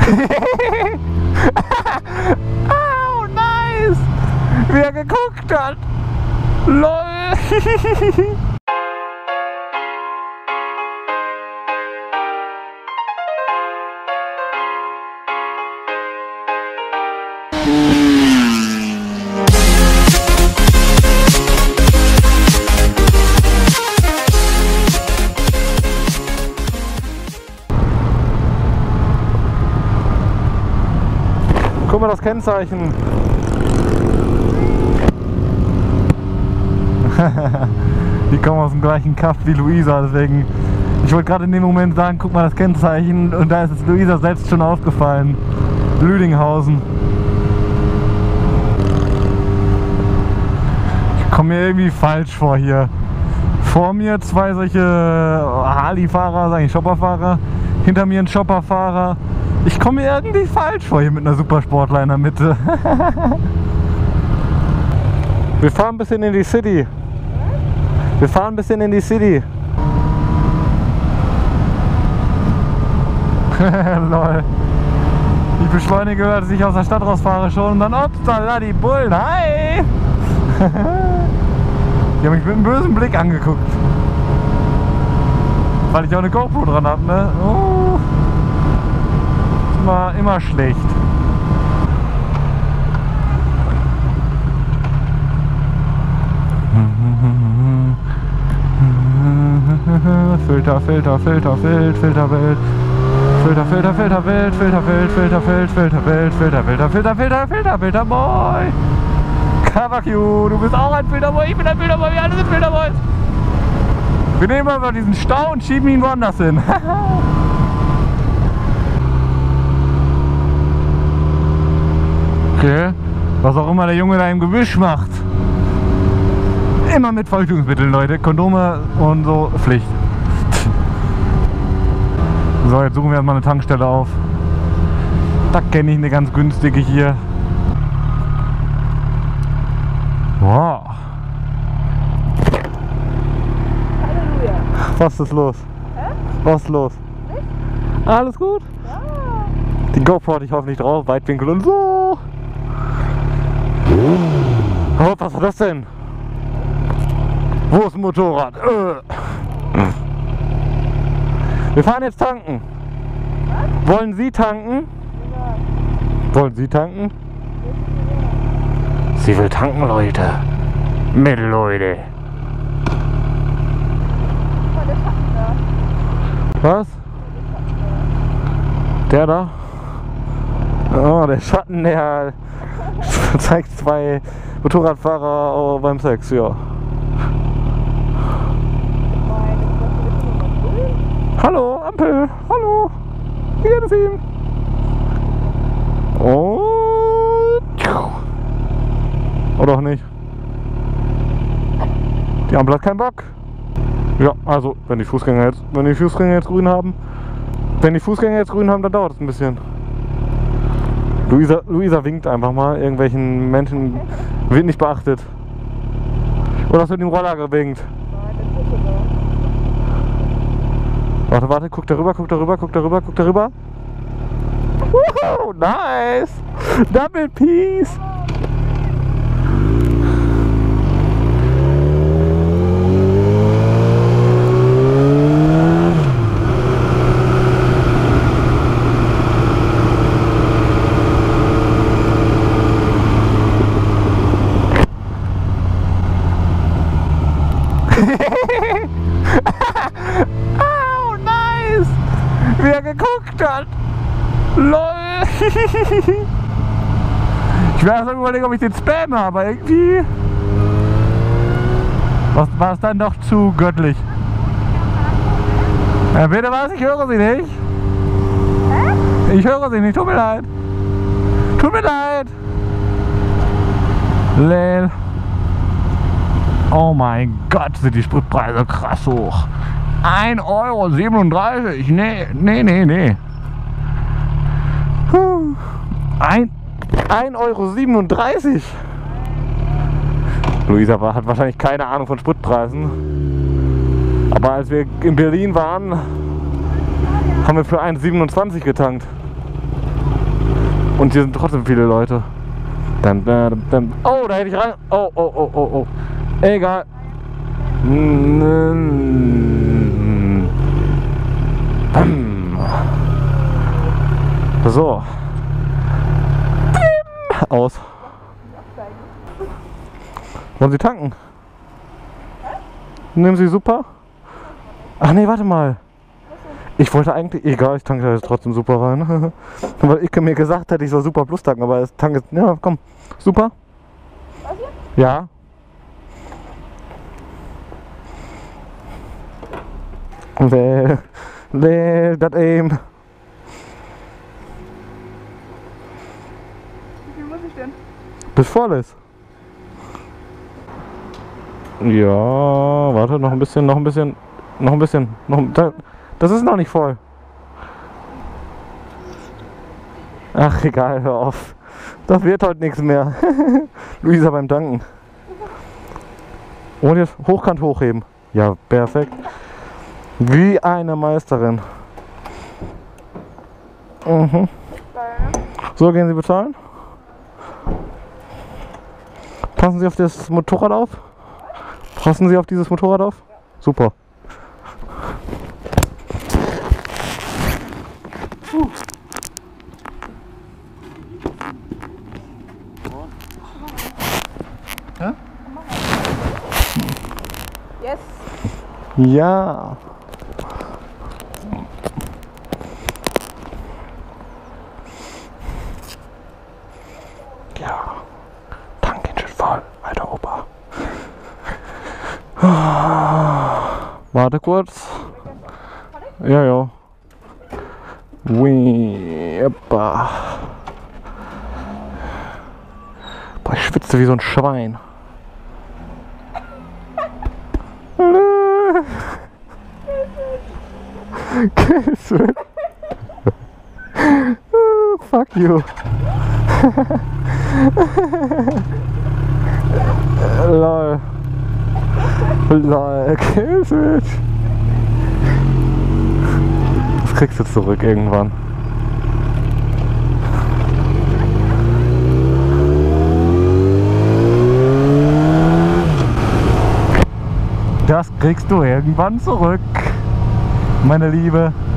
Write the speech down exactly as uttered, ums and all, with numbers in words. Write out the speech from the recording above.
Oh, nice! Wie er geguckt hat! LOL! Guck mal das Kennzeichen. Die kommen aus dem gleichen Kaff wie Luisa, deswegen. Ich wollte gerade in dem Moment sagen, guck mal das Kennzeichen, und da ist es Luisa selbst schon aufgefallen. Lüdinghausen. Ich komme mir irgendwie falsch vor hier. Vor mir zwei solche Harley-Fahrer, sag ich Shopperfahrer. Hinter mir ein Shopperfahrer. Ich komme mir irgendwie falsch vor hier mit einer Supersportler in der Mitte. Wir fahren ein bisschen in die City. Wir fahren ein bisschen in die City. Lol. Ich beschleunige, als ich aus der Stadt rausfahre schon, und dann ups, da die Bullen. Hi! Die haben mich mit einem bösen Blick angeguckt. Weil ich auch eine GoPro dran habe, ne? Oh. Immer, immer schlecht. Filter, Filter, Filter, Filter, Filterwelt. Filter, Filter, Filterwelt, Filterwelt, Filterwelt, Filterwelt, Filter, Filter, Filter, Filter, Filter, Filterboy. Kavakyu, du bist auch ein Filterboy, ich bin ein Filterboy, wir alle sind Filterboys. Wir nehmen einfach diesen Stau und schieben ihn woanders hin. Okay, was auch immer der Junge da im Gebüsch macht. Immer mit Verhütungsmitteln, Leute. Kondome und so Pflicht. So, jetzt suchen wir erstmal eine Tankstelle auf. Da kenne ich eine ganz günstige hier. Wow. Halleluja. Was ist los? Hä? Was ist los? Nicht? Alles gut? Ja. Die GoPro hatte ich hoffentlich drauf, Weitwinkel und so. Oh, was war das denn? Wo ist ein Motorrad? Äh. Wir fahren jetzt tanken. Was? Wollen Sie tanken? Ja. Wollen Sie tanken? Ja. Sie will tanken, Leute. Mit Leute. Was? Der da? Oh, der Schatten, der zeigt zwei Motorradfahrer beim Sex, ja. Hallo, Ampel, hallo. Wie geht es Ihnen? Und... Oder auch nicht. Die Ampel hat keinen Bock. Ja, also, wenn die Fußgänger jetzt, wenn die Fußgänger jetzt grün haben, wenn die Fußgänger jetzt grün haben, dann dauert es ein bisschen. Luisa, Luisa winkt einfach mal, irgendwelchen Menschen wird nicht beachtet. Oder hast du mit dem Roller gewinkt? Warte, warte, guck darüber, guck darüber, guck darüber, guck darüber. Woohoo, nice! Double Peace! Oh, nice! Wie er geguckt hat! LOL! Ich werde erst überlegen, ob ich den Spam habe, aber irgendwie war es dann doch zu göttlich. Ja, bitte was? Ich höre Sie nicht. Hä? Ich höre Sie nicht, tut mir leid. Tut mir leid. Lel. Oh mein Gott, sind die Spritpreise krass hoch. ein Euro siebenunddreißig. Nee, nee, nee, nee. ein Euro siebenunddreißig. Luisa hat wahrscheinlich keine Ahnung von Spritpreisen. Aber als wir in Berlin waren, haben wir für eins Euro siebenundzwanzig getankt. Und hier sind trotzdem viele Leute. Dum, dum, dum. Oh, da hätte ich rein. Oh, oh, oh, oh, oh. Egal. Bam. So. Aus. Wollen Sie tanken? Nehmen Sie super? Ach nee, warte mal. Ich wollte eigentlich, egal, ich tanke da jetzt trotzdem super rein. Weil ich mir gesagt hätte, ich soll super plus tanken, aber es tankt, ja komm, super. Was hier? Ja. Wähl, wähl das eben. Wie viel muss ich denn? Bis voll ist. Ja, warte, noch ein bisschen, noch ein bisschen, noch ein bisschen. Noch, da, das ist noch nicht voll. Ach, egal, hör auf. Das wird heute nichts mehr. Luisa beim Danken. Und jetzt hochkant hochheben. Ja, perfekt. Wie eine Meisterin. Mhm. So, gehen Sie bezahlen. Passen Sie auf das Motorrad auf. Passen Sie auf dieses Motorrad auf? Super. Uh. Hä? Yes. Ja. Ja. Tank ihn schön voll, alter Opa. Warte kurz. Ja, ja. Ui, Eppa. Boah, ich schwitze wie so ein Schwein. Kiss oh, fuck you. Lol. Lol, kiss it. Das kriegst du zurück irgendwann. Das kriegst du irgendwann zurück, meine Liebe.